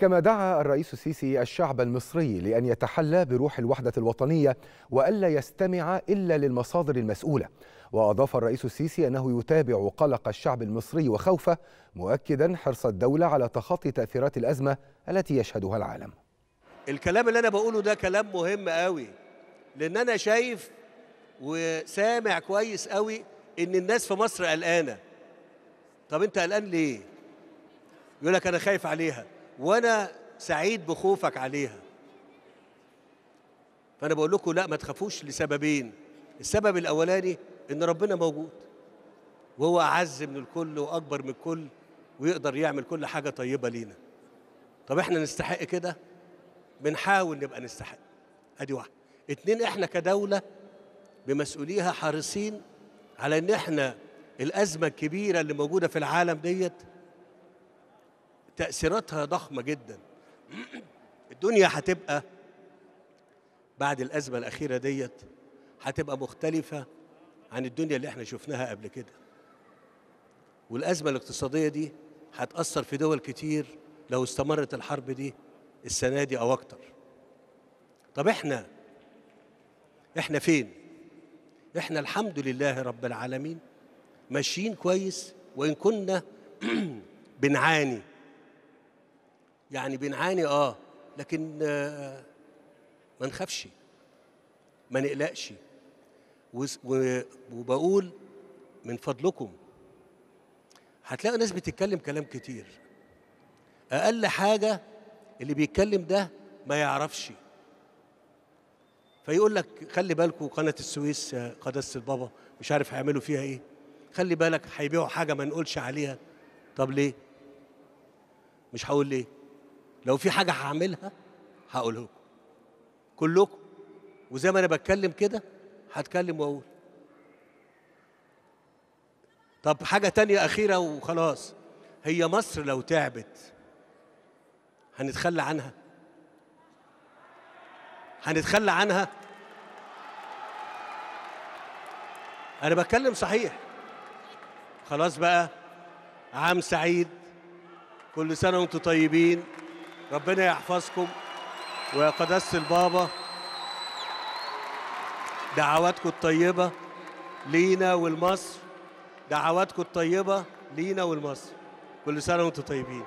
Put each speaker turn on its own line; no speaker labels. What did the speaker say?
كما دعا الرئيس السيسي الشعب المصري لأن يتحلى بروح الوحدة الوطنية وألا يستمع إلا للمصادر المسؤولة. وأضاف الرئيس السيسي أنه يتابع قلق الشعب المصري وخوفه، مؤكدا حرص الدولة على تخطي تأثيرات الأزمة التي يشهدها العالم.
الكلام اللي أنا بقوله ده كلام مهم قوي، لأن أنا شايف وسامع كويس قوي إن الناس في مصر قلقانة. طب أنت قلقان ليه؟ يقول لك أنا خايف عليها، وأنا سعيد بخوفك عليها. فأنا بقول لكم لا، ما تخافوش لسببين. السبب الأولاني إن ربنا موجود، وهو أعز من الكل وأكبر من الكل، ويقدر يعمل كل حاجة طيبة لينا. طب إحنا نستحق كده؟ بنحاول نبقى نستحق. أدي واحد. اتنين، إحنا كدولة بمسؤوليها حريصين على إن إحنا الأزمة الكبيرة اللي موجودة في العالم ديت تأثيراتها ضخمة جدا. الدنيا هتبقى بعد الأزمة الأخيرة ديت هتبقى مختلفة عن الدنيا اللي احنا شفناها قبل كده. والأزمة الاقتصادية دي هتأثر في دول كتير لو استمرت الحرب دي السنة دي أو أكتر. طب احنا فين؟ احنا الحمد لله رب العالمين ماشيين كويس، وإن كنا بنعاني. يعني بنعاني لكن ما نخافش، ما نقلقش. وبقول من فضلكم هتلاقوا ناس بتتكلم كلام كتير، أقل حاجة اللي بيتكلم ده ما يعرفش، فيقول لك خلي بالكم قناة السويس قداسة البابا مش عارف هيعملوا فيها ايه، خلي بالك هيبيعوا حاجة ما نقولش عليها. طب ليه؟ مش هقول ليه. لو في حاجة هعملها هقولها لكم كلكم، وزي ما أنا بتكلم كده هتكلم وأقول. طب حاجة تانية أخيرة وخلاص، هي مصر لو تعبت هنتخلى عنها؟ هنتخلى عنها؟ أنا بتكلم صحيح. خلاص بقى، عام سعيد، كل سنة وانتم طيبين، ربنا يحفظكم. ويا قداسة البابا دعواتكم الطيبة لينا ولمصر، دعواتكم الطيبة لينا ولمصر. كل سنة وانتم طيبين.